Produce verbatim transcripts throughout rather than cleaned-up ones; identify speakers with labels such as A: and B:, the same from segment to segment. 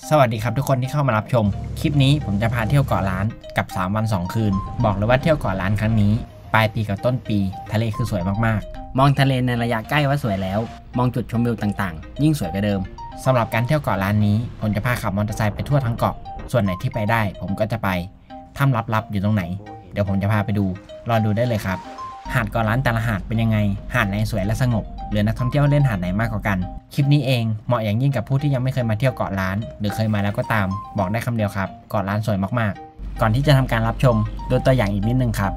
A: สวัสดีครับทุกคนที่เข้ามารับชมคลิปนี้ผมจะพาเที่ยวเกาะล้านกับสามวันสองคืนบอกเลยว่าเที่ยวเกาะล้านครั้งนี้ปลายปีกับต้นปีทะเลคือสวยมากๆมองทะเลในระยะใกล้ว่าสวยแล้วมองจุดชมวิวต่างๆยิ่งสวยกว่าเดิมสำหรับการเที่ยวเกาะล้านนี้ผมจะพาขับมอเตอร์ไซค์ไปทั่วทั้งเกาะส่วนไหนที่ไปได้ผมก็จะไปถ้ำลับๆอยู่ตรงไหนเดี๋ยวผมจะพาไปดูรอดูได้เลยครับหาดเกาะล้านแต่ละหาดเป็นยังไงหาดไหนสวยและสงบหรือนักท่องเที่ยวเล่นหาดไหนมากกว่ากันคลิปนี้เองเหมาะอย่างยิ่งกับผู้ที่ยังไม่เคยมาเที่ยวเกาะล้านหรือเคยมาแล้วก็ตามบอกได้คำเดียวครับเกาะล้านสวยมากๆก่อนที่จะทำการรับชมดูตัวอย่างอีกนิดนึงครับ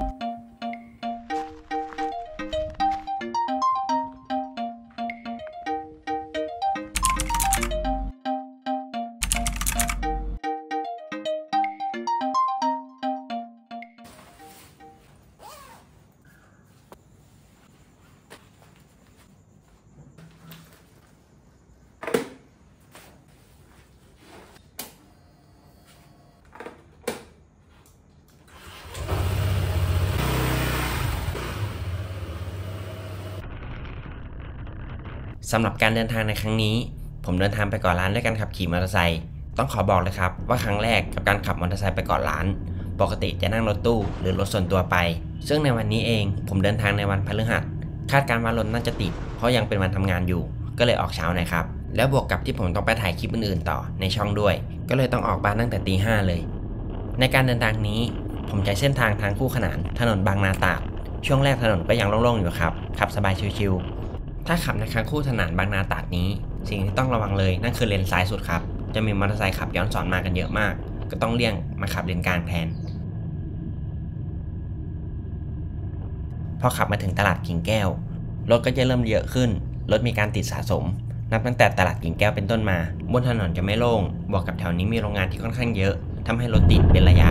A: สำหรับการเดินทางในครั้งนี้ผมเดินทางไปเกาะล้านด้วยการขับขี่มอเตอร์ไซค์ต้องขอบอกเลยครับว่าครั้งแรกกับการขับมอเตอร์ไซค์ไปเกาะล้านปกติจะนั่งรถตู้หรือรถส่วนตัวไปซึ่งในวันนี้เองผมเดินทางในวันพฤหัสคาดการณ์ว่ารถน่าจะติดเพราะยังเป็นวันทำงานอยู่ก็เลยออกเช้าหน่อยครับแล้วบวกกับที่ผมต้องไปถ่ายคลิปอื่นๆต่อในช่องด้วยก็เลยต้องออกบ้านตั้งแต่ตีห้าเลยในการเดินทางนี้ผมใช้เส้นทางทางคู่ขนานถนนบางนาตราดช่วงแรกถนนก็ยังโล่งๆอยู่ครับขับสบายชิวๆถ้าขับในทางคู่ถนนบางนาตราดนี้สิ่งที่ต้องระวังเลยนั่นคือเลนซ้ายสุดครับจะมีมอเตอร์ไซค์ขับย้อนสอนมากันเยอะมากก็ต้องเลี่ยงมาขับเลนกลางแทนพอขับมาถึงตลาดกิ่งแก้วรถก็จะเริ่มเยอะขึ้นรถมีการติดสะสมนับตั้งแต่ตลาดกิ่งแก้วเป็นต้นมาบนถนนจะไม่โล่งบวกกับแถวนี้มีโรงงานที่ค่อนข้างเยอะทำให้รถติดเป็นระยะ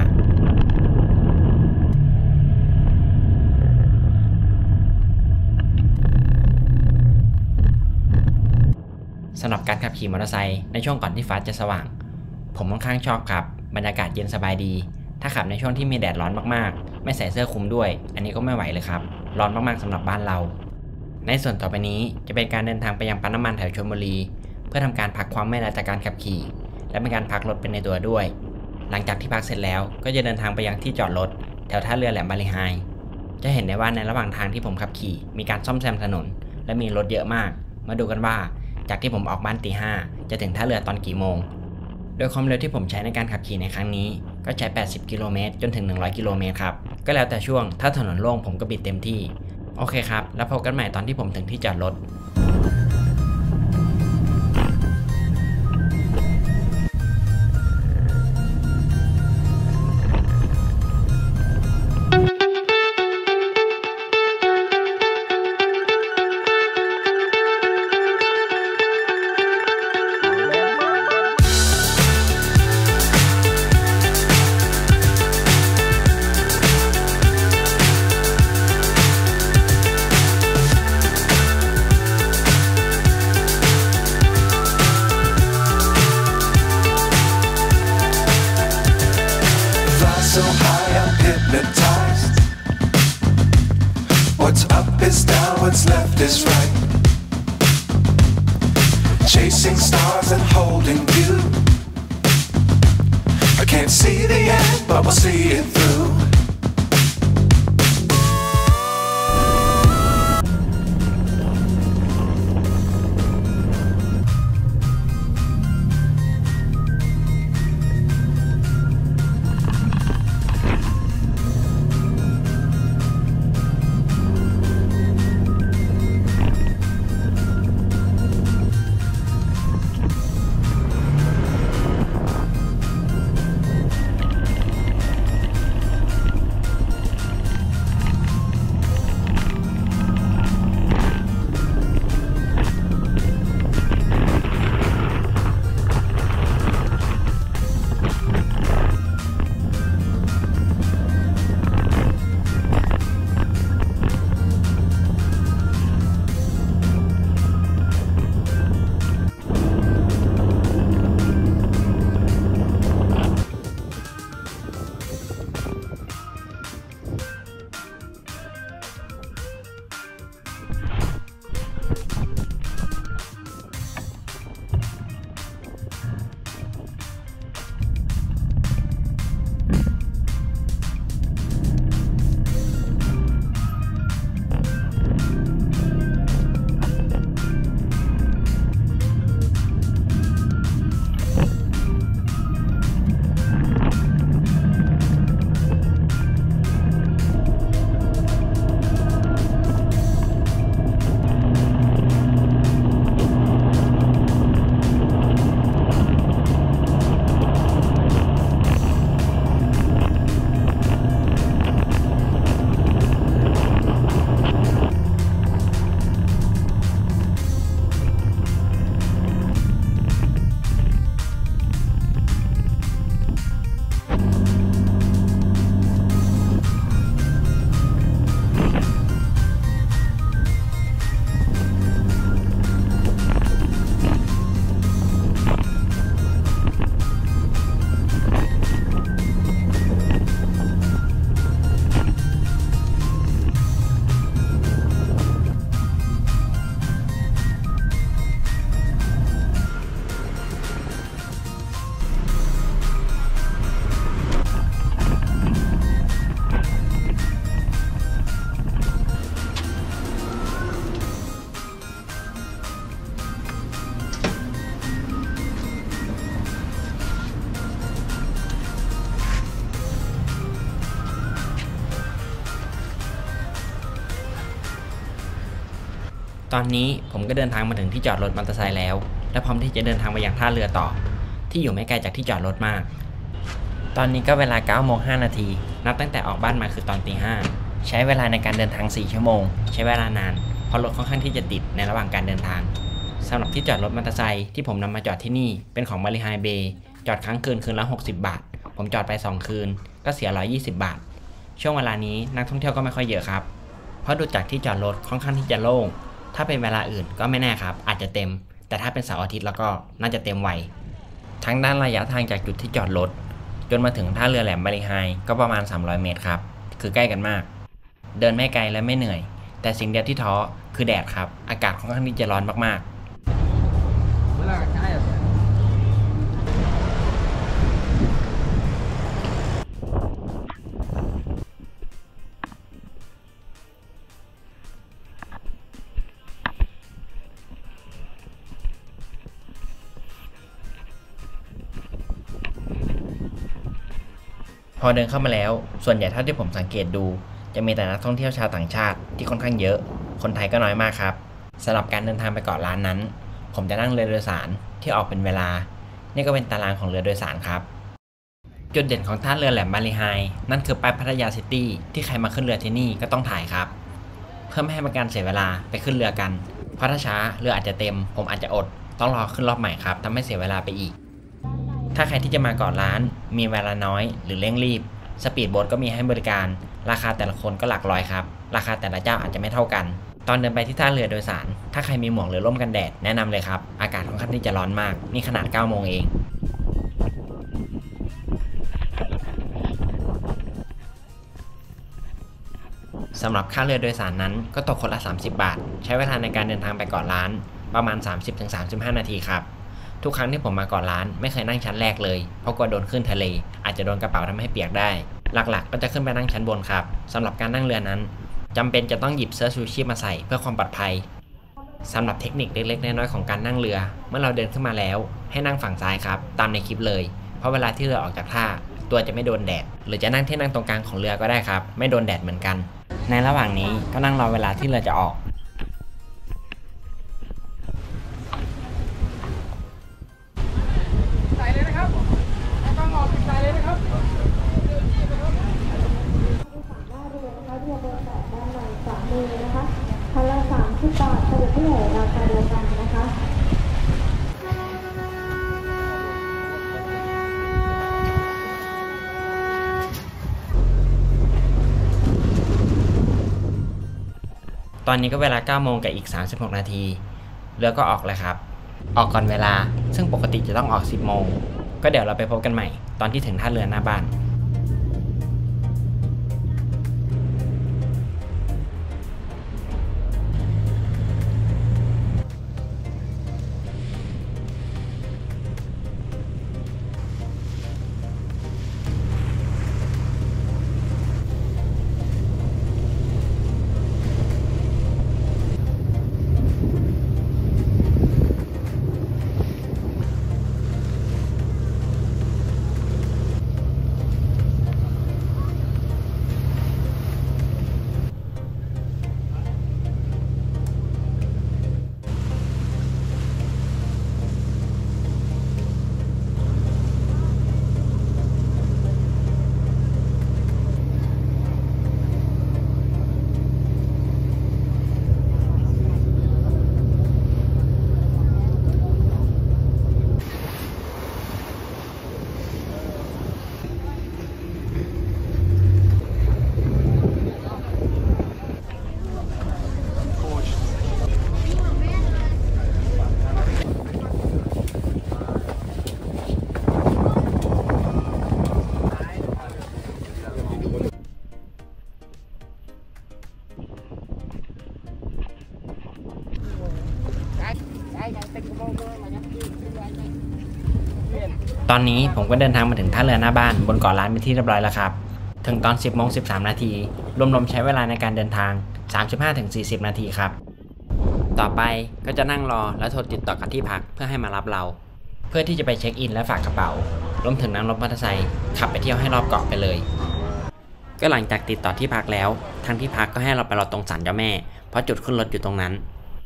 A: สำหรับการขับขี่มอเตอร์ไซค์ในช่วงก่อนที่ฟ้าจะสว่างผมค่อนข้างชอบครับบรรยากาศเย็นสบายดีถ้าขับในช่วงที่มีแดดร้อนมากๆไม่ใส่เสื้อคลุมด้วยอันนี้ก็ไม่ไหวเลยครับร้อนมากๆสำหรับบ้านเราในส่วนต่อไปนี้จะเป็นการเดินทางไปยังปั๊มน้ำมันแถวชลบุรีเพื่อทำการพักความไม่ล้าจากการขับขี่และเป็นการพักรถเป็นในตัวด้วยหลังจากที่พักเสร็จแล้วก็จะเดินทางไปยังที่จอดรถแถวท่าเรือแหลมบาลีไฮจะเห็นได้ว่าในระหว่างทางที่ผมขับขี่มีการซ่อมแซมถนนและมีรถเยอะมากมาดูกันว่าจากที่ผมออกบ้านตีห้าจะถึงท่าเรือตอนกี่โมงโดยความเร็วที่ผมใช้ในการขับขี่ในครั้งนี้ก็ใช้แปดสิบกิโลเมตรจนถึงหนึ่งร้อยกิโลเมตรครับก็แล้วแต่ช่วงถ้าถนนโล่งผมก็บิดเต็มที่โอเคครับแล้วพบกันใหม่ตอนที่ผมถึงที่จอดรถ
B: So high I'm hypnotized. What's up is down, what's left is right. Chasing stars and holding you. I can't see the end, but we'll see it through.
A: ตอนนี้ผมก็เดินทางมาถึงที่จอดรถมอเตอร์ไซค์แล้วและพร้อมที่จะเดินทางไปยังท่าเรือต่อที่อยู่ไม่ไกลจากที่จอดรถมากตอนนี้ก็เวลา เก้าโมงห้านาทีนับตั้งแต่ออกบ้านมาคือตอนตีห้าใช้เวลาในการเดินทางสี่ชั่วโมงใช้เวลานานเพราะรถค่อนข้างที่จะติดในระหว่างการเดินทางสำหรับที่จอดรถมอเตอร์ไซค์ที่ผมนำมาจอดที่นี่เป็นของ Marihai Bay จอดค้างคืนคืนละหกสิบบาทผมจอดไปสองคืนก็เสียหนึ่งร้อยยี่สิบบาทช่วงเวลานี้นักท่องเที่ยวก็ไม่ค่อยเยอะครับเพราะดูจากที่จอดรถค่อนข้างที่จะโล่งถ้าเป็นเวลาอื่นก็ไม่แน่ครับอาจจะเต็มแต่ถ้าเป็นเสาร์อาทิตย์แล้วก็น่าจะเต็มไวทั้งด้านระยะทางจากจุดที่จอดรถจนมาถึงท่าเรือแหลมบาลีไฮก็ประมาณสามร้อยเมตรครับคือใกล้กันมากเดินไม่ไกลและไม่เหนื่อยแต่สิ่งเดียวที่ท้อคือแดดครับอากาศค่อนข้างที่จะร้อนมากๆเวลาใกล้พอเดินเข้ามาแล้วส่วนใหญ่เท่าที่ผมสังเกตดูจะมีแต่นักท่องเที่ยวชาวต่างชาติที่ค่อนข้างเยอะคนไทยก็น้อยมากครับสำหรับการเดินทางไปเกาะล้านนั้นผมจะนั่งเรือโดยสารที่ออกเป็นเวลานี่ก็เป็นตารางของเรือโดยสารครับจุดเด่นของท่าเรือแหลมบาลีไฮนั่นคือป้ายพัทยาซิตี้ที่ใครมาขึ้นเรือที่นี่ก็ต้องถ่ายครับเพื่อไม่ให้เป็นการเสียเวลาไปขึ้นเรือกันเพราะถ้าช้าเรืออาจจะเต็มผมอาจจะอดต้องรอขึ้นรอบใหม่ครับทำให้เสียเวลาไปอีกถ้าใครที่จะมาเกาะล้านมีเวลาน้อยหรือเร่งรีบสปีดโบ๊ทก็มีให้บริการราคาแต่ละคนก็หลักร้อยครับราคาแต่ละเจ้าอาจจะไม่เท่ากันตอนเดินไปที่ท่าเรือโดยสารถ้าใครมีหมวกหรือร่มกันแดดแนะนำเลยครับอากาศค่อนข้างที่จะร้อนมากนี่ขนาดเก้าโมงเองสำหรับค่าเรือโดยสารนั้นก็ตกคนละสามสิบบาทใช้เวลาในการเดินทางไปเกาะล้านประมาณ สามสิบถึงสามสิบห้า นาทีครับทุกครั้งที่ผมมาเกาะล้านไม่เคยนั่งชั้นแรกเลยเพราะกลัวโดนขึ้นทะเลอาจจะโดนกระเป๋าทำให้เปียกได้หลักๆก็จะขึ้นไปนั่งชั้นบนครับสำหรับการนั่งเรือนั้นจำเป็นจะต้องหยิบเสื้อชูชีพมาใส่เพื่อความปลอดภัยสำหรับเทคนิคเล็กๆน้อยๆของการนั่งเรือเมื่อเราเดินขึ้นมาแล้วให้นั่งฝั่งซ้ายครับตามในคลิปเลยเพราะเวลาที่เรือออกจากท่าตัวจะไม่โดนแดดหรือจะนั่งที่นั่งตรงกลางของเรือก็ได้ครับไม่โดนแดดเหมือนกันในระหว่างนี้ก็นั่งรอเวลาที่เรือจะออก
C: ใส่เลยนะครับต้องออกใส่เลยนะครับคันละสามสิบบาทสรุปที่เหลือราคาเดียวกันนะคะ
A: ตอนนี้ก็เวลา เก้าโมงกับอีกสามสิบหกนาทีเรือก็ออกแล้วครับออกก่อนเวลาซึ่งปกติจะต้องออกสิบโมงก็เดี๋ยวเราไปพบกันใหม่ตอนที่ถึงท่าเรือหน้าบ้านตอนนี้ผมก็เดินทางมาถึงท่าเรือหน้าบ้านบนเกาะล้านเป็นที่เรียบร้อยแล้วครับถึงตอนสิบโมงสิบสามนาทีรวมๆใช้เวลาในการเดินทาง สามสิบห้าถึงสี่สิบ นาทีครับต่อไปก็จะนั่งรอแล้วโทรติดต่อกับที่พักเพื่อให้มารับเราเพื่อที่จะไปเช็คอินและฝากกระเป๋ารวมถึงนั่งรถมอเตอร์ไซค์ขับไปเที่ยวให้รอบเกาะไปเลยก็หลังจากติดต่อที่พักแล้วทางที่พักก็ให้เราไปรอตรงศาลเจ้าแม่เพราะจุดขึ้นรถอยู่ตรงนั้น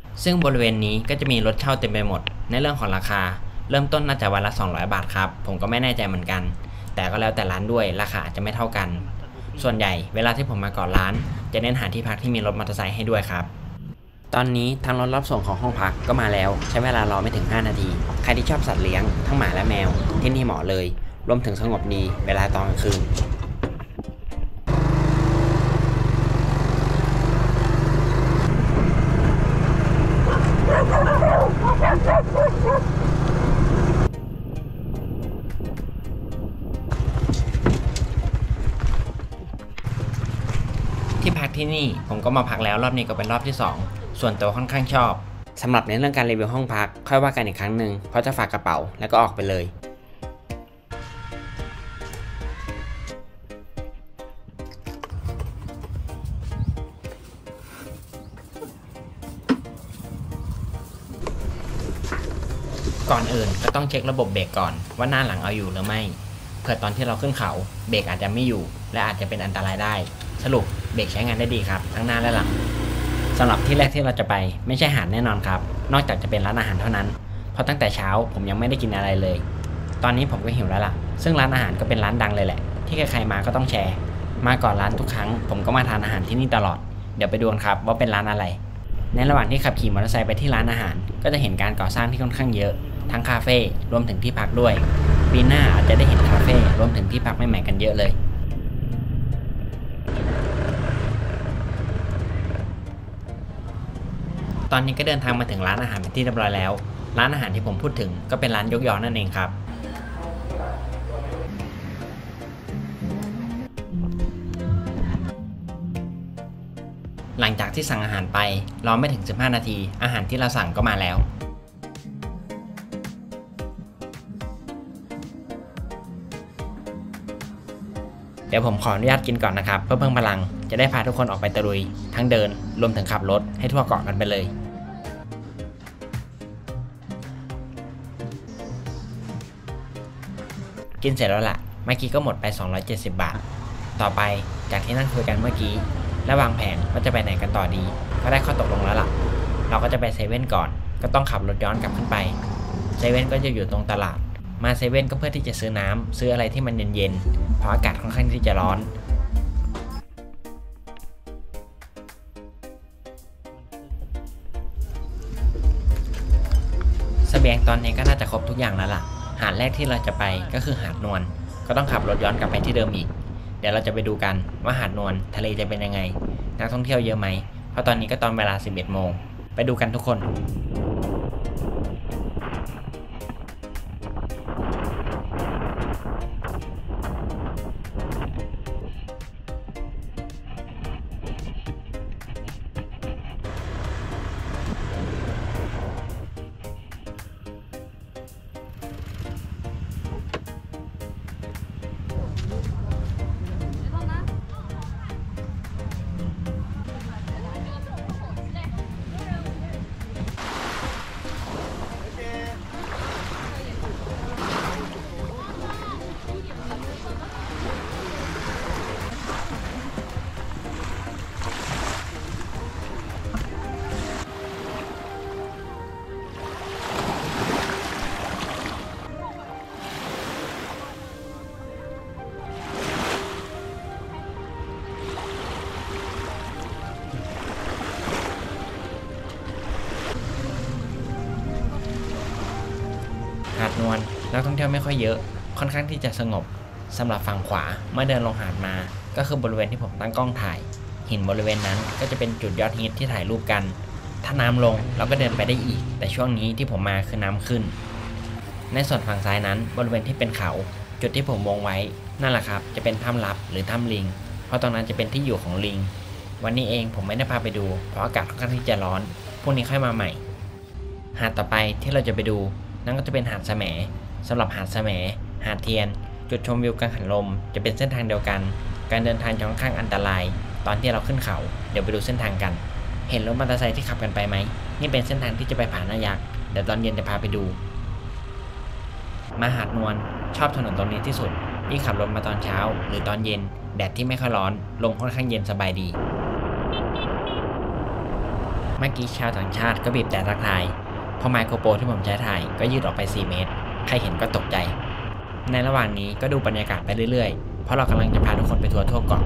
A: ซึ่งบริเวณนี้ก็จะมีรถเช่าเต็มไปหมดในเรื่องของราคาเริ่มต้นน่าจะวันละสองร้อยบาทครับผมก็ไม่แน่ใจเหมือนกันแต่ก็แล้วแต่ร้านด้วยราคาอาจจะไม่เท่ากันส่วนใหญ่เวลาที่ผมมาก่อนร้านจะเน้นหาที่พักที่มีรถมอเตอร์ไซค์ให้ด้วยครับตอนนี้ทางรถรับส่งของห้องพักก็มาแล้วใช้เวลารอไม่ถึงห้านาทีใครที่ชอบสัตว์เลี้ยงทั้งหมาและแมวที่นี่เหมาะเลยรวมถึงสงบดีเวลาตอนกลางคืนที่พักที่นี่ผมก็มาพักแล้วรอบนี้ก็เป็นรอบที่สองส่วนตัวค่อนข้างชอบสำหรับในเรื่องการรีวิวห้องพักค่อยว่ากันอีกครั้งหนึ่งเพราะจะฝากกระเป๋าแล้วก็ออกไปเลยก่อนอื่นก็ต้องเช็คระบบเบรกก่อนว่าหน้าหลังเอาอยู่หรือไม่เผื่อตอนที่เราขึ้นเขาเบรกอาจจะไม่อยู่และอาจจะเป็นอันตรายได้สรุปเบรกใช้งานได้ดีครับทั้งหน้าและหลังสำหรับที่แรกที่เราจะไปไม่ใช่หาดแน่นอนครับนอกจากจะเป็นร้านอาหารเท่านั้นเพราะตั้งแต่เช้าผมยังไม่ได้กินอะไรเลยตอนนี้ผมก็หิวแล้วล่ะซึ่งร้านอาหารก็เป็นร้านดังเลยแหละที่ใครๆมาก็ต้องแชร์มาก่อนร้านทุกครั้งผมก็มาทานอาหารที่นี่ตลอดเดี๋ยวไปดูกันครับว่าเป็นร้านอะไรในระหว่างที่ขับขี่มอเตอร์ไซค์ไปที่ร้านอาหารก็จะเห็นการก่อสร้างที่ค่อนข้างเยอะทั้งคาเฟ่รวมถึงที่พักด้วยปีหน้าอาจจะได้เห็นคาเฟ่รวมถึงที่พักใหม่ๆกันเยอะเลยตอนนี้ก็เดินทางมาถึงร้านอาหารเป็นที่เรียบร้อยแล้วร้านอาหารที่ผมพูดถึงก็เป็นร้านยกยอนั่นเองครับหลังจากที่สั่งอาหารไปรอไม่ถึงสิบห้านาทีอาหารที่เราสั่งก็มาแล้วเดี๋ยวผมขออนุญาตกินก่อนนะครับเพื่อเพิ่มพลังจะได้พาทุกคนออกไปตะลุยทั้งเดินรวมถึงขับรถให้ทั่วเกาะกันไปเลยกินเสร็จแล้วล่ะเมื่อกี้ก็หมดไปสองร้อยเจ็ดสิบบาทต่อไปจากที่นั่งคุยกันเมื่อกี้และวางแผนว่าจะไปไหนกันต่อดีก็ได้ข้อตกลงแล้วล่ะเราก็จะไปเซเว่นก่อนก็ต้องขับรถย้อนกลับขึ้นไปเซเว่นก็จะอยู่ตรงตลาดมาเซเว่นก็เพื่อที่จะซื้อน้ำซื้ออะไรที่มันเย็นๆเพราะอากาศค่อนข้างที่จะร้อนเสบียงตอนนี้ก็น่าจะครบทุกอย่างแล้วล่ะหาดแรกที่เราจะไปก็คือหาดนวลก็ต้องขับรถย้อนกลับไปที่เดิมอีกเดี๋ยวเราจะไปดูกันว่าหาดนวลทะเลจะเป็นยังไงนักท่องเที่ยวเยอะไหมเพราะตอนนี้ก็ตอนเวลาสิบเอ็ดโมงไปดูกันทุกคนหาดนวลนักท่องเที่ยวไม่ค่อยเยอะค่อนข้างที่จะสงบสำหรับฝั่งขวาเมื่อเดินลงหาดมาก็คือบริเวณที่ผมตั้งกล้องถ่ายหินบริเวณนั้นก็จะเป็นจุดยอดฮิตที่ถ่ายรูปกันถ้าน้ำลงเราก็เดินไปได้อีกแต่ช่วงนี้ที่ผมมาคือน้ำขึ้นในส่วนฝั่งซ้ายนั้นบริเวณที่เป็นเขาจุดที่ผมวงไว้นั่นแหละครับจะเป็นถ้ำลับหรือถ้ำลิงเพราะตรงนั้นจะเป็นที่อยู่ของลิงวันนี้เองผมไม่ได้พาไปดูเพราะอากาศค่อนข้างที่จะร้อนพรุ่งนี้ค่อยมาใหม่หาดต่อไปที่เราจะไปดูนั่นก็จะเป็นหาดแสมสำหรับหาดแสมหาดเทียนจุดชมวิวกังหันลมจะเป็นเส้นทางเดียวกันการเดินทางจะค่อนข้างอันตรายตอนที่เราขึ้นเขาเดี๋ยวไปดูเส้นทางกันเห็นรถมอเตอร์ไซค์ที่ขับกันไปไหมนี่เป็นเส้นทางที่จะไปผาหน้ายักษ์เดี๋ยวตอนเย็นจะพาไปดูมาหาดนวลชอบถนนตรงนี้ที่สุดยิ่งขับรถมาตอนเช้าหรือตอนเย็นแดดที่ไม่ค่อยร้อนลมค่อนข้างเย็นสบายดีเมื่อกี้ชาวต่างชาติก็บีบแต่ทักทายพอไมโครโปรที่ผมใช้ถ่ายก็ยืดออกไปสี่เมตรใครเห็นก็ตกใจในระหว่างนี้ก็ดูบรรยากาศไปเรื่อยๆเพราะเรากำลังจะพาทุกคนไปทัวร์ทั่วเกาะ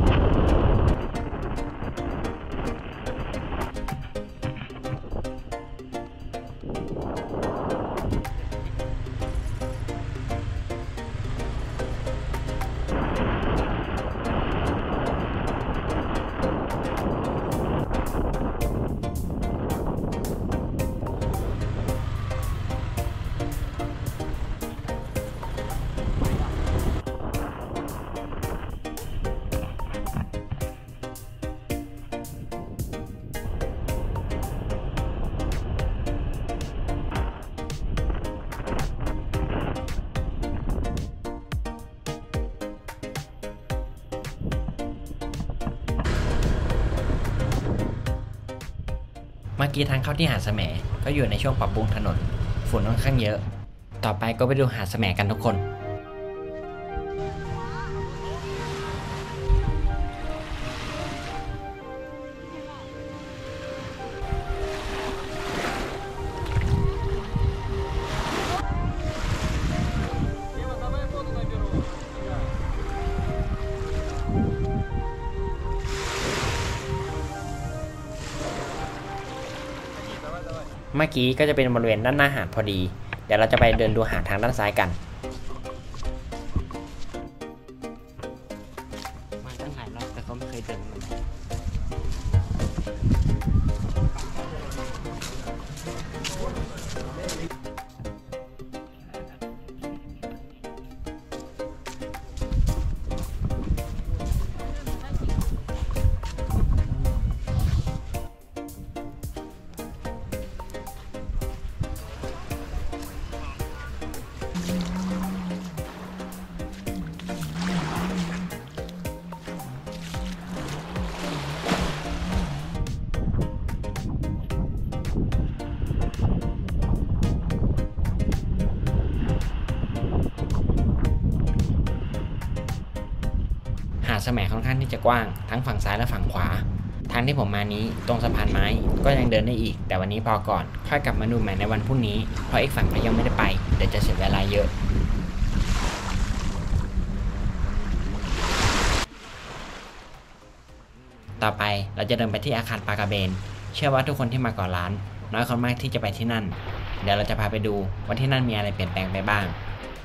A: เมื่อกี้ทางเข้าที่หาดแสมก็อยู่ในช่วงปรับปรุงถนนฝุ่นค่อนข้างเยอะต่อไปก็ไปดูหาดแสมกันทุกคนเมื่อกี้ก็จะเป็นบริเวณด้านหน้าหาดพอดีเดี๋ยวเราจะไปเดินดูหาดทางด้านซ้ายกันมาตั้งหลายรอบแต่ก็ไม่เคยเดินมาหาดแสมค่อนข้างที่จะกว้างทั้งฝั่งซ้ายและฝั่งขวาทางที่ผมมานี้ตรงสะพานไม้ก็ยังเดินได้อีกแต่วันนี้พอก่อนค่อยกลับมาดูใหม่ในวันพรุ่งนี้เพราะอีกฝั่งก็ยังไม่ได้ไปเดี๋ยวจะเสียเวลาเยอะต่อไปเราจะเดินไปที่อาคารปลากระเบนเชื่อว่าทุกคนที่มาก่อนร้านน้อยคนมากที่จะไปที่นั่นเดี๋ยวเราจะพาไปดูว่าที่นั่นมีอะไรเปลี่ยนแปลงไปบ้าง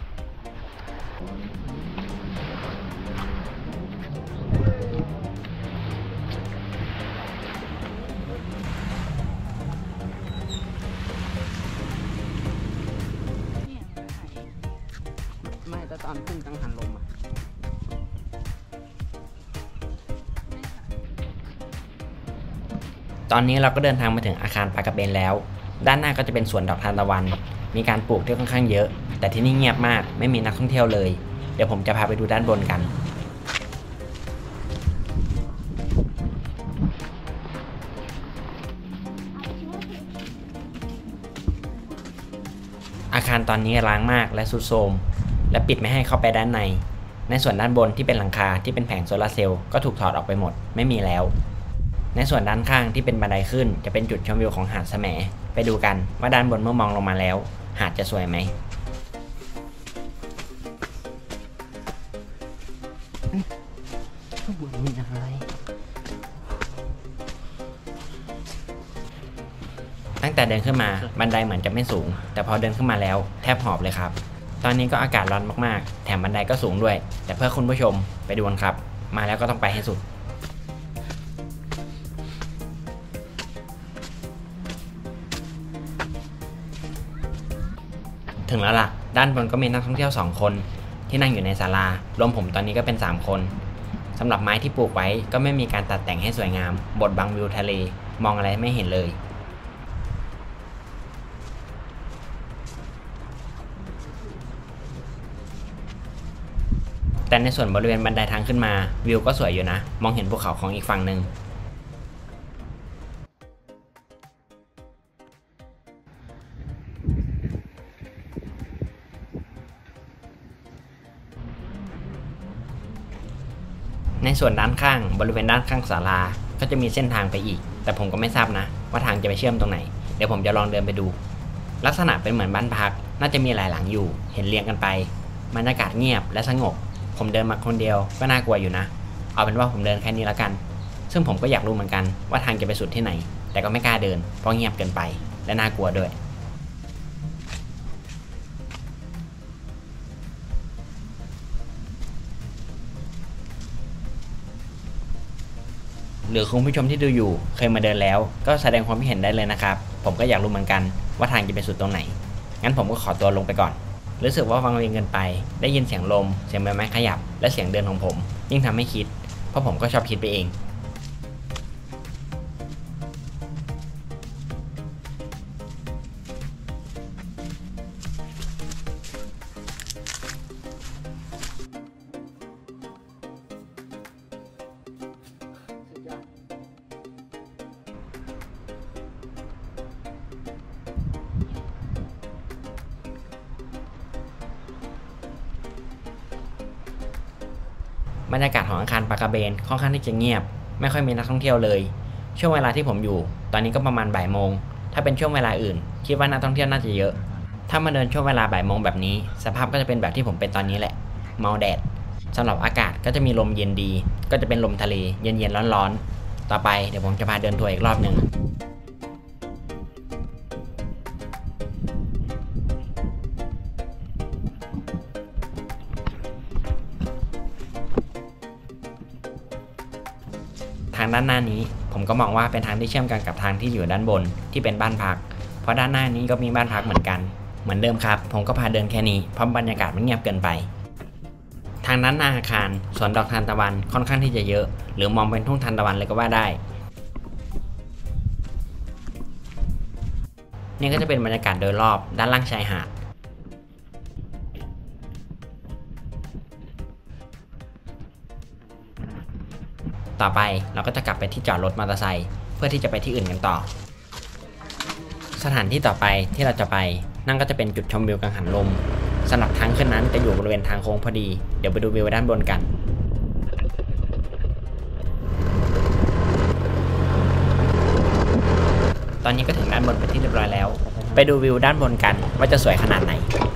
A: ไม่แต่ตอนขึ้นกังหันลมอ่ะตอนนี้เราก็เดินทางมาถึงอาคารปลากระเบนแล้วด้านหน้าก็จะเป็นสวนดอกทานตะวันมีการปลูกที่ค่อนข้างเยอะแต่ที่นี่เงียบมากไม่มีนักท่องเที่ยวเลยเดี๋ยวผมจะพาไปดูด้านบนกันอาคารตอนนี้ร้างมากและทรุดโทรมและปิดไม่ให้เข้าไปด้านในในส่วนด้านบนที่เป็นหลังคาที่เป็นแผงโซลาร์เซลล์ก็ถูกถอดออกไปหมดไม่มีแล้วในส่วนด้านข้างที่เป็นบันไดขึ้นจะเป็นจุดชมวิวของหาดแสมไปดูกันว่าด้านบนเมื่อมองลงมาแล้วหาดจะสวยไหมข้างบนมีอะไรตั้งแต่เดินขึ้นมาบันไดเหมือนจะไม่สูงแต่พอเดินขึ้นมาแล้วแทบหอบเลยครับตอนนี้ก็อากาศร้อนมากๆแถมบันไดก็สูงด้วยแต่เพื่อคุณผู้ชมไปดูกันครับมาแล้วก็ต้องไปให้สุดถึงแล้วล่ะด้านบนก็มีนักท่องเที่ยวสองคนที่นั่งอยู่ในศาลารวมผมตอนนี้ก็เป็นสามคนสำหรับไม้ที่ปลูกไว้ก็ไม่มีการตัดแต่งให้สวยงามบดบังวิวทะเลมองอะไรไม่เห็นเลยแต่ในส่วนบริเวณบันไดทางขึ้นมาวิวก็สวยอยู่นะมองเห็นภูเขาของอีกฝั่งหนึ่งในส่วนด้านข้างบริเวณด้านข้างศาลาก็จะมีเส้นทางไปอีกแต่ผมก็ไม่ทราบนะว่าทางจะไปเชื่อมตรงไหนเดี๋ยวผมจะลองเดินไปดูลักษณะเป็นเหมือนบ้านพักน่าจะมีหลายหลังอยู่เห็นเรียงกันไปบรรยากาศเงียบและสงบผมเดินมาคนเดียวก็น่ากลัวอยู่นะเอาเป็นว่าผมเดินแค่นี้แล้วกันซึ่งผมก็อยากรู้เหมือนกันว่าทางจะไปสุดที่ไหนแต่ก็ไม่กล้าเดินเพราะเงียบเกินไปและน่ากลัวด้วยหรือคุณผู้ชมที่ดูอยู่เคยมาเดินแล้วก็แสดงความคิดเห็นได้เลยนะครับผมก็อยากรู้เหมือนกันว่าทางจะไปสุดตรงไหนงั้นผมก็ขอตัวลงไปก่อนรู้สึกว่าฟังเวียนเกินไปได้ยินเสียงลมเสียงใบไม้ขยับและเสียงเดินของผมยิ่งทำให้คิดเพราะผมก็ชอบคิดไปเองบรรยากาศของอาคารปากาเบนค่อนข้างที่จะเงียบไม่ค่อยมีนักท่องเที่ยวเลยช่วงเวลาที่ผมอยู่ตอนนี้ก็ประมาณบ่ายโมงถ้าเป็นช่วงเวลาอื่นคิดว่านักท่องเที่ยวน่าจะเยอะถ้ามาเดินช่วงเวลาบ่ายโมงแบบนี้สภาพก็จะเป็นแบบที่ผมเป็นตอนนี้แหละเมาแดดสำหรับอากาศก็จะมีลมเย็นดีก็จะเป็นลมทะเลเย็นๆร้อนๆต่อไปเดี๋ยวผมจะพาเดินทัวร์อีกรอบหนึ่งทางด้านหน้านี้ผมก็มองว่าเป็นทางที่เชื่อมกันกับทางที่อยู่ด้านบนที่เป็นบ้านพักเพราะด้านหน้านี้ก็มีบ้านพักเหมือนกันเหมือนเดิมครับผมก็พาเดินแค่นี้เพราะบรรยากาศมันเงียบเกินไปทางด้านหน้าอาคารสวนดอกทานตะวันค่อนข้างที่จะเยอะหรือมองเป็นทุ่งทานตะวันเลยก็ว่าได้นี่ก็จะเป็นบรรยากาศโดยรอบด้านล่างชายหาดต่อไปเราก็จะกลับไปที่จอดรถมอเตอร์ไซค์เพื่อที่จะไปที่อื่นกันต่อสถานที่ต่อไปที่เราจะไปนั่นก็จะเป็นจุดชมวิวกังหันลมสำหรับทางขึ้นนั้นจะอยู่บริเวณทางโค้งพอดีเดี๋ยวไปดูวิวด้านบนกันตอนนี้ก็ถึงด้านบนเป็นที่เรียบร้อยแล้วไปดูวิวด้านบนกันว่าจะสวยขนาดไหน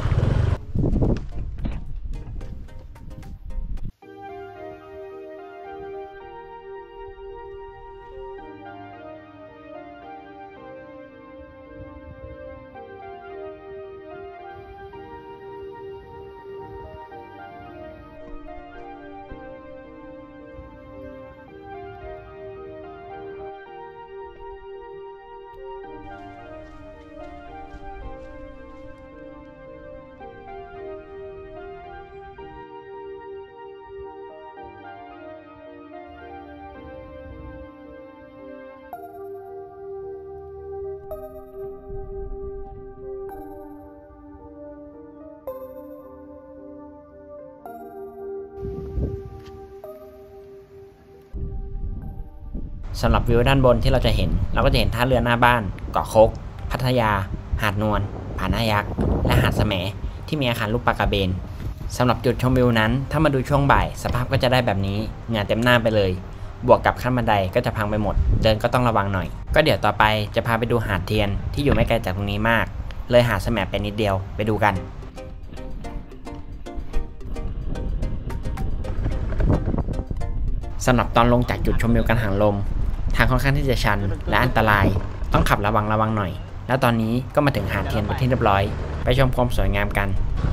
A: สำหรับวิวด้านบนที่เราจะเห็นเราก็จะเห็นท่าเรือหน้าบ้านเกาะคกพัทยาหาดนวลผาหน้ายักษ์และหาดแสมที่มีอาคารรูปปลากระเบนสำหรับจุดชมวิวนั้นถ้ามาดูช่วงบ่ายสภาพก็จะได้แบบนี้เหงื่อเต็มหน้าไปเลยบวกกับขั้นบันไดก็จะพังไปหมดเดินก็ต้องระวังหน่อยก็เดี๋ยวต่อไปจะพาไปดูหาดเทียนที่อยู่ไม่ไกลจากตรงนี้มากเลยหาดแสมไปนิดเดียวไปดูกันสำหรับตอนลงจากจุดชมวิวกังหันลมทางค่อนข้างที่จะชันและอันตรายต้องขับระวังระวังหน่อยแล้วตอนนี้ก็มาถึงหาดเทียนเป็นที่เรียบร้อยไปชมความสวยงามกัน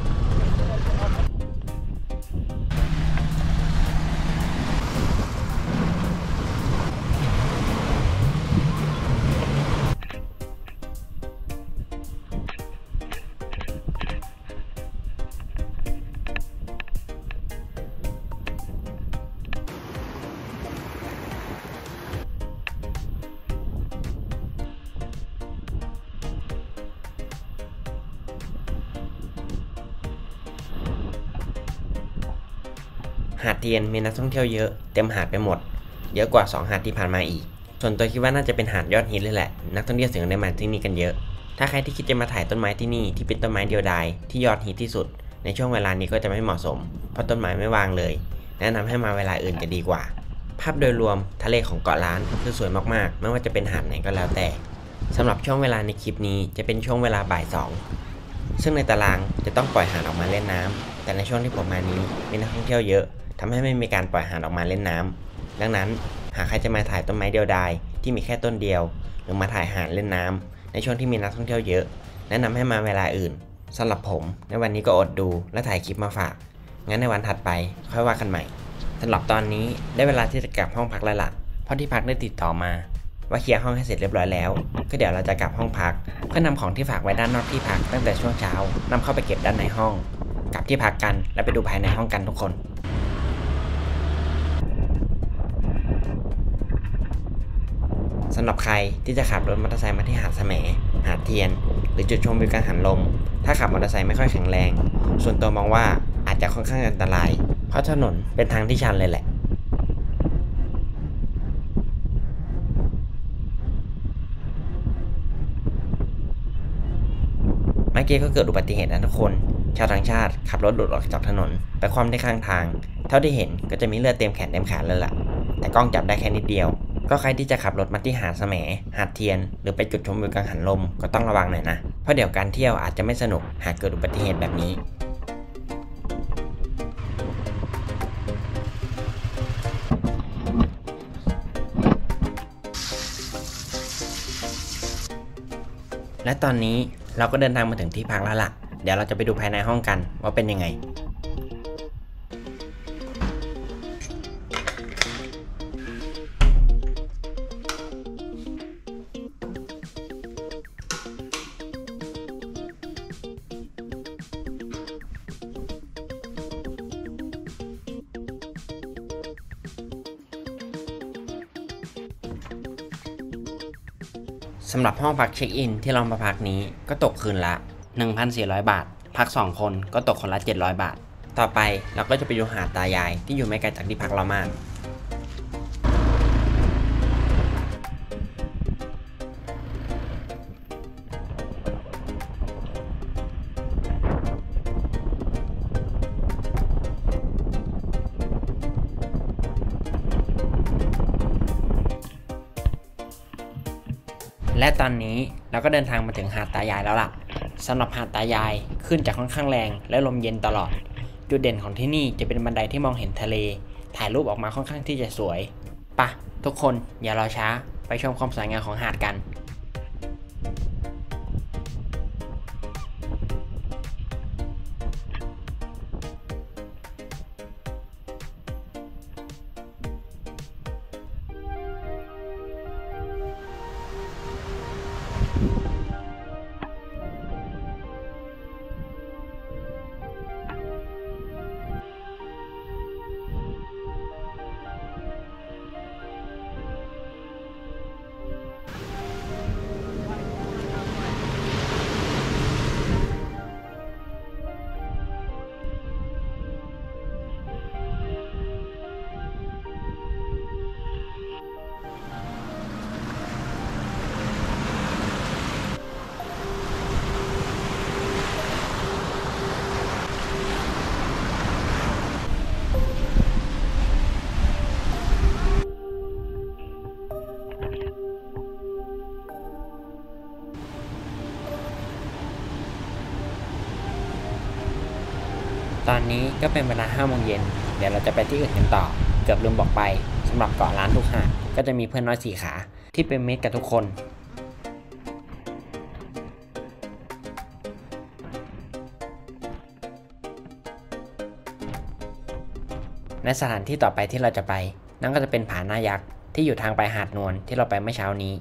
A: หาดเทียนมีนักท่องเที่ยวเยอะเต็มหาดไปหมดเยอะกว่าสองหาดที่ผ่านมาอีกส่วนตัวคิดว่าน่าจะเป็นหาดยอดฮิตเลยแหละนักท่องเที่ยวถึงได้มาที่นี่กันเยอะถ้าใครที่คิดจะมาถ่ายต้นไม้ที่นี่ที่เป็นต้นไม้เดียวดายที่ยอดฮิตที่สุดในช่วงเวลานี้ก็จะไม่เหมาะสมเพราะต้นไม้ไม่วางเลยแนะนำให้มาเวลาอื่นจะดีกว่าภาพโดยรวมทะเลของเกาะล้านคือสวยมากๆไม่ว่าจะเป็นหาดไหนก็แล้วแต่สำหรับช่วงเวลาในคลิปนี้จะเป็นช่วงเวลาบ่ายสองซึ่งในตารางจะต้องปล่อยหาดออกมาเล่นน้ำแต่ในช่วงที่ผมมานี้มีนักท่องเที่ยวเยอะทำให้ไม่มีการปล่อยหาดออกมาเล่นน้ำดังนั้นหากใครจะมาถ่ายต้นไม้เดียวดายที่มีแค่ต้นเดียวหรือมาถ่ายหาดเล่นน้ำในช่วงที่มีนักท่องเที่ยวเยอะแนะนำให้มาเวลาอื่นสำหรับผมในวันนี้ก็อดดูและถ่ายคลิปมาฝากงั้นในวันถัดไปค่อยว่ากันใหม่สำหรับตอนนี้ได้เวลาที่จะกลับห้องพักแล้วล่ะเพราะที่พักได้ติดต่อมาว่าเคลียร์ห้องให้เสร็จเรียบร้อยแล้วก็เดี๋ยวเราจะกลับห้องพักเพื่อนำของที่ฝากไว้ด้านนอกที่พักตั้งแต่ช่วงเช้านำเข้าไปเก็บด้านในห้องกลับที่พักกันและไปดูภายในห้องกันทุกคนสำหรับใครที่จะขับรถมอเตอร์ไซค์มาที่หาดแสมหาดเทียนหรือจุดชมวิวกังหันลมถ้าขับมอเตอร์ไซค์ไม่ค่อยแข็งแรงส่วนตัวมองว่าอาจจะค่อนข้างอันตรายเพราะถนนเป็นทางที่ชันเลยแหละเมื่อกี้ก็เกิดอุบัติเหตุนะทุกคนชาวต่างชาติขับรถหลุดออกจากถนนไปคว่ำที่ข้างทางเท่าที่เห็นก็จะมีเลือดเต็มแขนเต็มขาเลยล่ะแต่กล้องจับได้แค่นิดเดียวก็ใครที่จะขับรถมาที่หาดแสมหาดเทียนหรือไปจุดชมวิวกังหันลมก็ต้องระวังหน่อยนะเพราะเดี๋ยวการเที่ยวอาจจะไม่สนุกหากเกิดอุบัติเหตุแบบนี้และตอนนี้เราก็เดินทางมาถึงที่พักแล้วล่ะเดี๋ยวเราจะไปดูภายในห้องกันว่าเป็นยังไงสำหรับห้องพักเช็คอินที่เรามาพักนี้ก็ตกคืนละ หนึ่งพันสี่ร้อย บาทพักสองคนก็ตกคนละเจ็ดร้อยบาทต่อไปเราก็จะไปดูหาดตายายที่อยู่ไม่ไกลจากที่พักเรามากและตอนนี้เราก็เดินทางมาถึงหาดตายายแล้วล่ะสำหรับหาดตายายขึ้นจากค่อนข้างแรงและลมเย็นตลอดจุดเด่นของที่นี่จะเป็นบันไดที่มองเห็นทะเลถ่ายรูปออกมาค่อนข้างที่จะสวยปะทุกคนอย่ารอช้าไปชมความสวยงามของหาดกันตอนนี้ก็เป็นเวลาห้าโมงเย็นเดี๋ยวเราจะไปที่อื่นกันต่อเกือบลืมบอกไปสำหรับเกาะล้านทุกหาดก็จะมีเพื่อนน้อยสี่ขาที่เป็นมิตรกับทุกคนและสถานที่ต่อไปที่เราจะไปนั่นก็จะเป็นผาหน้ายักษ์ที่อยู่ทางไปหาดนวลที่เราไปเมื่อเช้านี้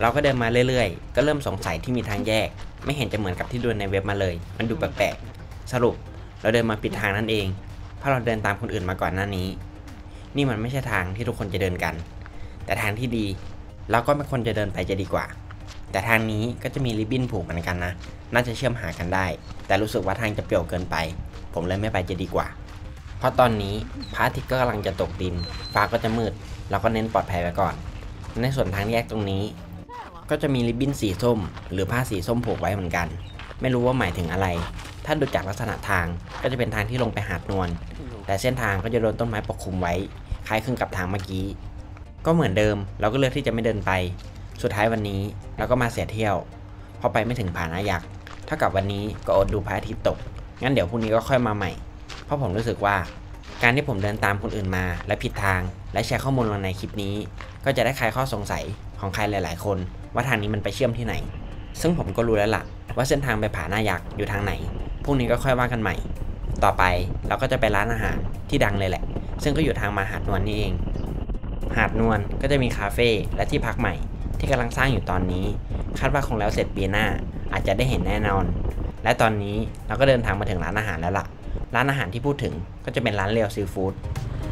A: เราก็เดินมาเรื่อยๆก็เริ่มสงสัยที่มีทางแยกไม่เห็นจะเหมือนกับที่ดูในเว็บมาเลยมันดูแปลกๆสรุปเราเดินมาผิดทางนั่นเองเพราะเราเดินตามคนอื่นมาก่อนหน้านี้นี่มันไม่ใช่ทางที่ทุกคนจะเดินกันแต่ทางที่ดีเราก็ไม่ควรจะเดินไปจะดีกว่าแต่ทางนี้ก็จะมีริบบิ้นผูกเหมือนกันนะน่าจะเชื่อมหากันได้แต่รู้สึกว่าทางจะเปรี่ยวเกินไปผมเลยไม่ไปจะดีกว่าเพราะตอนนี้พระอาทิตย์ก็กำลังจะตกดินฟ้าก็จะมืดเราก็เน้นปลอดภัยไว้ก่อนในส่วนทางแยกตรงนี้ก็จะมีริบบิ้นสีส้มหรือผ้าสีส้มผูกไว้เหมือนกันไม่รู้ว่าหมายถึงอะไรถ้าดูจากลักษณะทางก็จะเป็นทางที่ลงไปหาดนวลแต่เส้นทางก็จะโดนต้นไม้ปกคลุมไว้คล้ายคลึงกับทางเมื่อกี้ก็เหมือนเดิมเราก็เลือกที่จะไม่เดินไปสุดท้ายวันนี้เราก็มาเสียเที่ยวพอไปไม่ถึงผานายักษ์เท่ากับวันนี้ก็อดดูพระอาทิตย์ตกงั้นเดี๋ยวพรุ่งนี้ก็ค่อยมาใหม่เพราะผมรู้สึกว่าการที่ผมเดินตามคนอื่นมาและผิดทางและแชร์ข้อมูลลงในคลิปนี้ก็จะได้คลายข้อสงสัยของใครหลายๆคนว่าทางนี้มันไปเชื่อมที่ไหนซึ่งผมก็รู้แล้วล่ะว่าเส้นทางไปผานายักษ์อยู่ทางไหนพรุ่งนี้ก็ค่อยว่ากันใหม่ต่อไปเราก็จะไปร้านอาหารที่ดังเลยแหละซึ่งก็อยู่ทางมาหาดนวลนี่เองหาดนวลก็จะมีคาเฟ่และที่พักใหม่ที่กำลังสร้างอยู่ตอนนี้คาดว่าคงแล้วเสร็จปีหน้าอาจจะได้เห็นแน่นอนและตอนนี้เราก็เดินทางมาถึงร้านอาหารแล้วล่ะร้านอาหารที่พูดถึงก็จะเป็นร้านเรียวซีฟู้ด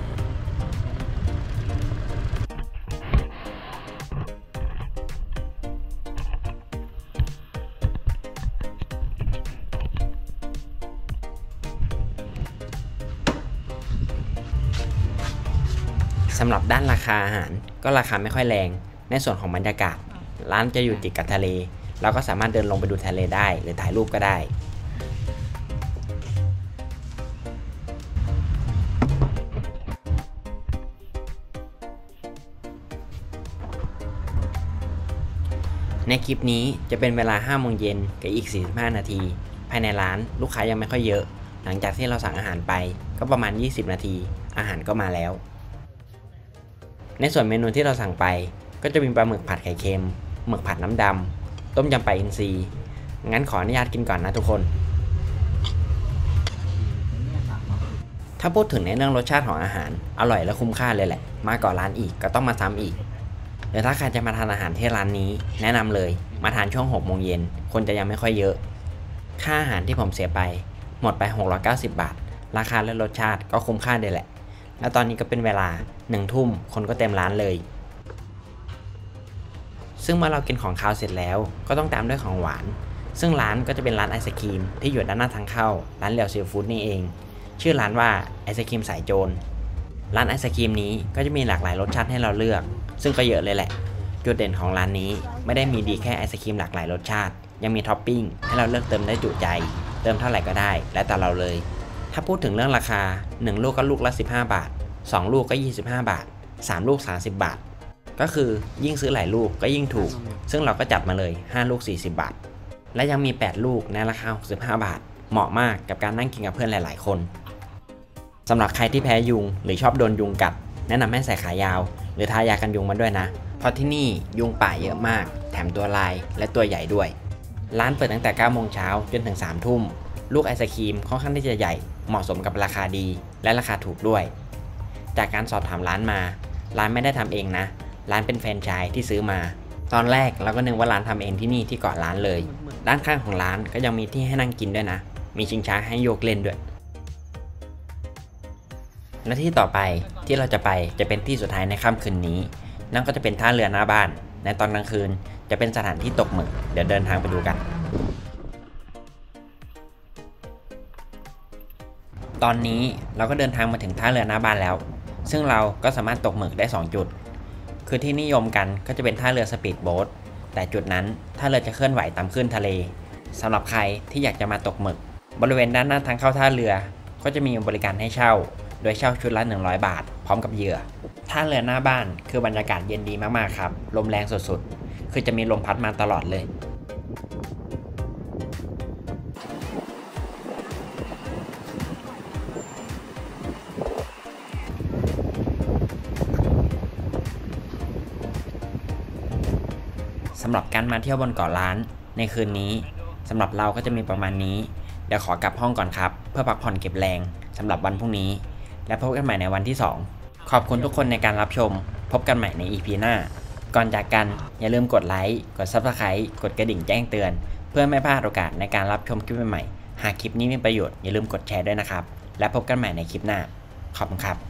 A: สำหรับด้านราคาอาหารก็ราคาไม่ค่อยแรงในส่วนของบรรยากาศร้านจะอยู่ติดกับทะเลเราก็สามารถเดินลงไปดูทะเลได้หรือถ่ายรูปก็ได้ในคลิปนี้จะเป็นเวลาห้าโมงเย็นกับอีกสี่สิบห้านาทีภายในร้านลูกค้ายังไม่ค่อยเยอะหลังจากที่เราสั่งอาหารไปก็ประมาณยี่สิบนาทีอาหารก็มาแล้วในส่วนเมนูที่เราสั่งไปก็จะมีปลาหมึกผัดไข่เค็มหมึกผัดน้ำดำต้มยำปลาอินทรีงั้นขออนุญาตกินก่อนนะทุกคนถ้าพูดถึงในเรื่องรสชาติของอาหารอร่อยและคุ้มค่าเลยแหละมาก่อนร้านอีกก็ต้องมาซ้ำอีกเดี๋ยวถ้าใครจะมาทานอาหารที่ร้านนี้แนะนำเลยมาทานช่วงหกโมงเย็นคนจะยังไม่ค่อยเยอะค่าอาหารที่ผมเสียไปหมดไปหกร้อยเก้าสิบบาทราคาและรสชาติก็คุ้มค่าเลยแหละและตอนนี้ก็เป็นเวลาหนึ่งทุ่มคนก็เต็มร้านเลยซึ่งเมื่อเรากินของคาวเสร็จแล้วก็ต้องตามด้วยของหวานซึ่งร้านก็จะเป็นร้านไอศกรีมที่อยู่ด้านหน้าทางเข้าร้านเหลียวซีฟู้ดนี่เองชื่อร้านว่าไอศกรีมสายโจรร้านไอศกรีมนี้ก็จะมีหลากหลายรสชาติให้เราเลือกซึ่งก็เยอะเลยแหละจุดเด่นของร้านนี้ไม่ได้มีดีแค่ไอศกรีมหลากหลายรสชาติยังมีท็อปปิ้งให้เราเลือกเติมได้จุใจเติมเท่าไหร่ก็ได้และแต่เราเลยถ้าพูดถึงเรื่องราคาหนึ่งลูกก็ลูกละสิบห้าบาทสองลูกก็ยี่สิบห้าบาทสามลูกสามสิบบาทก็คือยิ่งซื้อหลายลูกก็ยิ่งถูกซึ่งเราก็จัดมาเลยห้าลูกสี่สิบบาทและยังมีแปดลูกในราคาหกสิบห้าบาทเหมาะมากกับการนั่งกินกับเพื่อนหลายๆคนสำหรับใครที่แพ้ยุงหรือชอบโดนยุงกัดแนะนำให้ใส่ขายาวหรือทายากันยุงมาด้วยนะเพราะที่นี่ยุงป่าเยอะมากแถมตัวลายและตัวใหญ่ด้วยร้านเปิดตั้งแต่เก้าโมงเช้าจนถึงสามทุ่มลูกไอศกรีมค่อนข้างที่จะใหญ่เหมาะสมกับราคาดีและราคาถูกด้วยจากการสอบถามร้านมาร้านไม่ได้ทำเองนะร้านเป็นแฟรนไชส์ที่ซื้อมาตอนแรกเราก็นึกว่าร้านทำเองที่นี่ที่เกาะร้านเลยด้านข้างของร้านก็ยังมีที่ให้นั่งกินด้วยนะมีชิงช้าให้โยกเล่นด้วยและที่ต่อไปที่เราจะไปจะเป็นที่สุดท้ายในค่ำคืนนี้นั่นก็จะเป็นท่าเรือหน้าบ้านในตอนกลางคืนจะเป็นสถานที่ตกหมึกเดี๋ยวเดินทางไปดูกันตอนนี้เราก็เดินทางมาถึงท่าเรือหน้าบ้านแล้วซึ่งเราก็สามารถตกหมึกได้สองจุดคือที่นิยมกันก็จะเป็นท่าเรือสปีดโบ๊ทแต่จุดนั้นท่าเรือจะเคลื่อนไหวตามคลื่นทะเลสำหรับใครที่อยากจะมาตกหมึกบริเวณด้านหน้าทางเข้าท่าเรือก็จะมีบริการให้เช่าโดยเช่าชุดละหนึ่งร้อยบาทพร้อมกับเหยื่อท่าเรือหน้าบ้านคือบรรยากาศเย็นดีมากๆครับลมแรงสุดๆคือจะมีลมพัดมาตลอดเลยสำหรับการมาเที่ยวบนเกาะล้านในคืนนี้สำหรับเราก็จะมีประมาณนี้เดี๋ยวขอกลับห้องก่อนครับเพื่อพักผ่อนเก็บแรงสำหรับวันพรุ่งนี้และพบกันใหม่ในวันที่สองขอบคุณทุกคนในการรับชมพบกันใหม่ใน อี พี หน้าก่อนจากกันอย่าลืมกดไลค์กด ซับสไครบ์ กดกระดิ่งแจ้งเตือนเพื่อไม่พลาดโอกาสในการรับชมคลิปใหม่ๆหากคลิปนี้มีประโยชน์อย่าลืมกดแชร์ด้วยนะครับและพบกันใหม่ในคลิปหน้าขอบคุณครับ